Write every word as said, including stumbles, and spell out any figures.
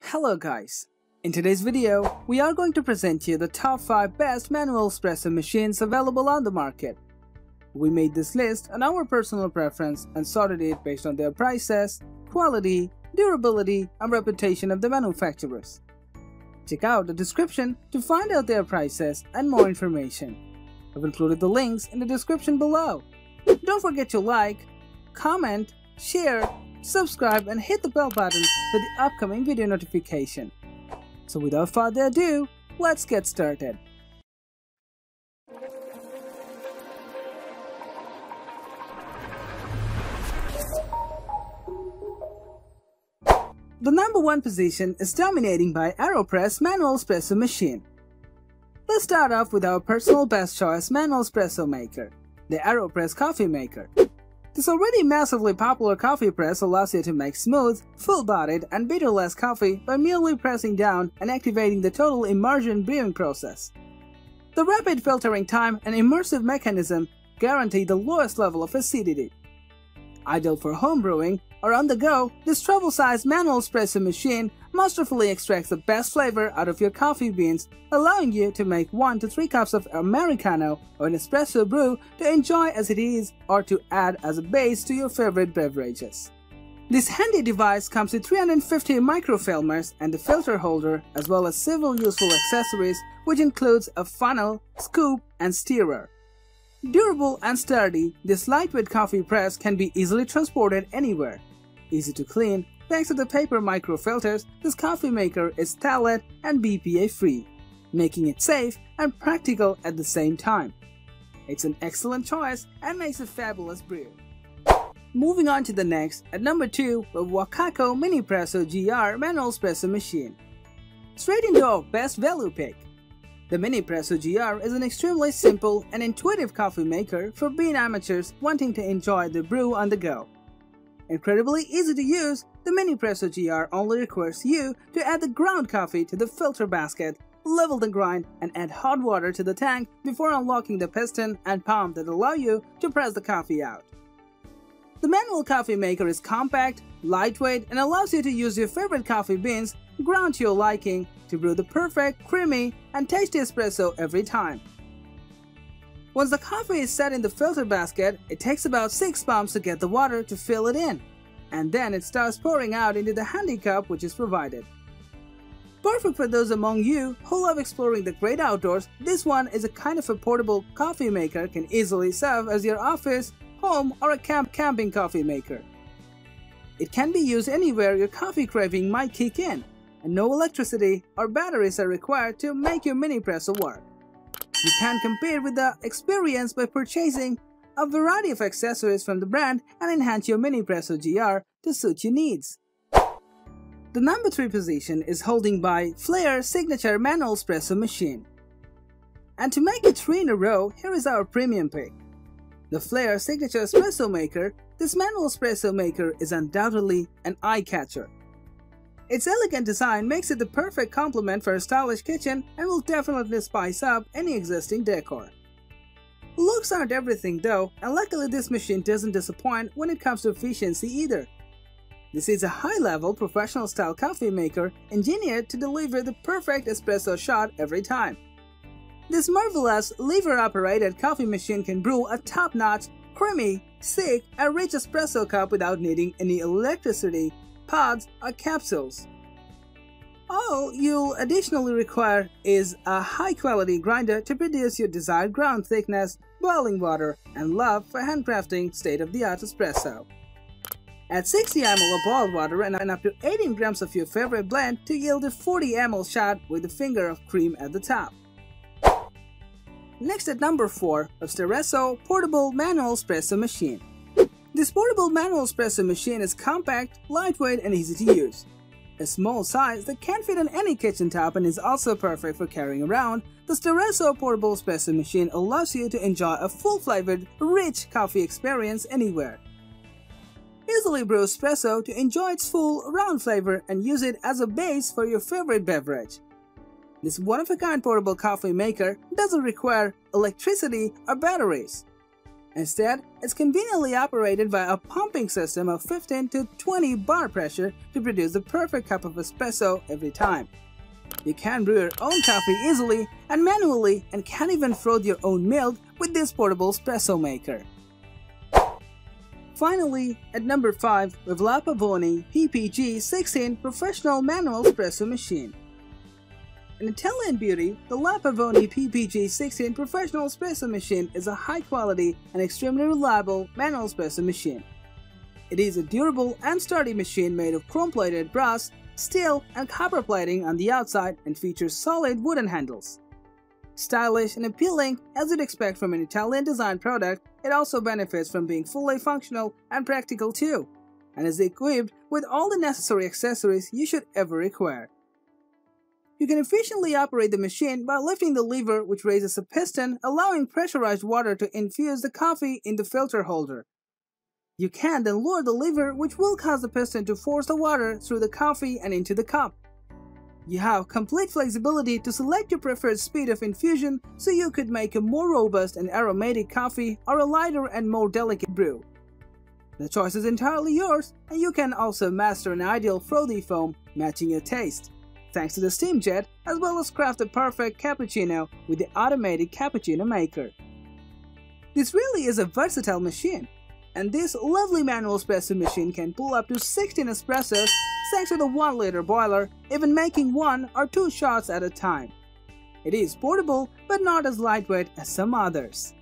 Hello guys! In today's video, we are going to present you the top five best manual espresso machines available on the market. We made this list on our personal preference and sorted it based on their prices, quality, durability, and reputation of the manufacturers. Check out the description to find out their prices and more information. I've included the links in the description below. Don't forget to like, comment, share, subscribe and hit the bell button for the upcoming video notification. So without further ado, let's get started. The number one position is dominating by Aero Manual Espresso Machine. Let's start off with our personal best choice manual espresso maker, the Aero Coffee Maker. This already massively popular coffee press allows you to make smooth, full-bodied, and bitterless coffee by merely pressing down and activating the total immersion brewing process. The rapid filtering time and immersive mechanism guarantee the lowest level of acidity. Ideal for home brewing or on the go, this travel-sized manual espresso machine masterfully extracts the best flavor out of your coffee beans, allowing you to make one to three cups of Americano or an espresso brew to enjoy as it is or to add as a base to your favorite beverages. This handy device comes with three hundred fifty microfilmers and a filter holder, as well as several useful accessories, which includes a funnel, scoop, and stirrer. Durable and sturdy, this lightweight coffee press can be easily transported anywhere. Easy to clean, thanks to the paper microfilters, this coffee maker is phthalate and B P A free, making it safe and practical at the same time. It's an excellent choice and makes a fabulous brew. Moving on to the next, at number two, the Wacaco Minipresso G R Manual Espresso Machine. Straight into our best value pick. The Minipresso G R is an extremely simple and intuitive coffee maker for bean amateurs wanting to enjoy the brew on the go. Incredibly easy to use, the Minipresso G R only requires you to add the ground coffee to the filter basket, level the grind, and add hot water to the tank before unlocking the piston and pump that allow you to press the coffee out. The manual coffee maker is compact, lightweight, and allows you to use your favorite coffee beans, ground to your liking, to brew the perfect, creamy, and tasty espresso every time. Once the coffee is set in the filter basket, it takes about six pumps to get the water to fill it in, and then it starts pouring out into the handy cup which is provided. Perfect for those among you who love exploring the great outdoors, this one is a kind of a portable coffee maker can easily serve as your office, home, or a camp camping coffee maker. It can be used anywhere your coffee craving might kick in, and no electricity or batteries are required to make your Minipresso work. You can compete with the experience by purchasing a variety of accessories from the brand and enhance your Minipresso G R to suit your needs. The number three position is holding by Flair Signature Manual Espresso Machine. And to make it three in a row, here is our premium pick. The Flair Signature Espresso Maker, this manual espresso maker is undoubtedly an eye-catcher. Its elegant design makes it the perfect complement for a stylish kitchen and will definitely spice up any existing decor. Looks aren't everything though, and luckily this machine doesn't disappoint when it comes to efficiency either. This is a high-level professional-style coffee maker engineered to deliver the perfect espresso shot every time. This marvelous lever-operated coffee machine can brew a top-notch, creamy, thick, and rich espresso cup without needing any electricity, pods, or capsules. All you'll additionally require is a high-quality grinder to produce your desired ground thickness, boiling water, and love for handcrafting state-of-the-art espresso. Add sixty milliliters of boiled water and up to eighteen grams of your favorite blend to yield a forty milliliter shot with a finger of cream at the top. Next at number four, a STARESSO Portable Manual Espresso Machine. This portable manual espresso machine is compact, lightweight, and easy to use. A small size that can fit on any kitchen top and is also perfect for carrying around, the STARESSO Portable Espresso Machine allows you to enjoy a full-flavored, rich coffee experience anywhere. Easily brew espresso to enjoy its full, round flavor and use it as a base for your favorite beverage. This one-of-a-kind portable coffee maker doesn't require electricity or batteries. Instead, it's conveniently operated by a pumping system of fifteen to twenty bar pressure to produce the perfect cup of espresso every time. You can brew your own coffee easily and manually, and can even froth your own milk with this portable espresso maker. Finally, at number five, we've La Pavoni P P G sixteen Professional Manual Espresso Machine. An Italian beauty, the La Pavoni P P G sixteen Professional Espresso Machine is a high-quality and extremely reliable manual espresso machine. It is a durable and sturdy machine made of chrome-plated brass, steel, and copper plating on the outside and features solid wooden handles. Stylish and appealing as you'd expect from an Italian-designed product, it also benefits from being fully functional and practical too, and is equipped with all the necessary accessories you should ever require. You can efficiently operate the machine by lifting the lever, which raises a piston, allowing pressurized water to infuse the coffee in the filter holder. You can then lower the lever, which will cause the piston to force the water through the coffee and into the cup. You have complete flexibility to select your preferred speed of infusion, so you could make a more robust and aromatic coffee or a lighter and more delicate brew. The choice is entirely yours, and you can also master an ideal frothy foam matching your taste, thanks to the steam jet, as well as craft the perfect cappuccino with the automatic cappuccino maker. This really is a versatile machine, and this lovely manual espresso machine can pull up to sixteen espressos thanks to the one liter boiler, even making one or two shots at a time. It is portable but not as lightweight as some others.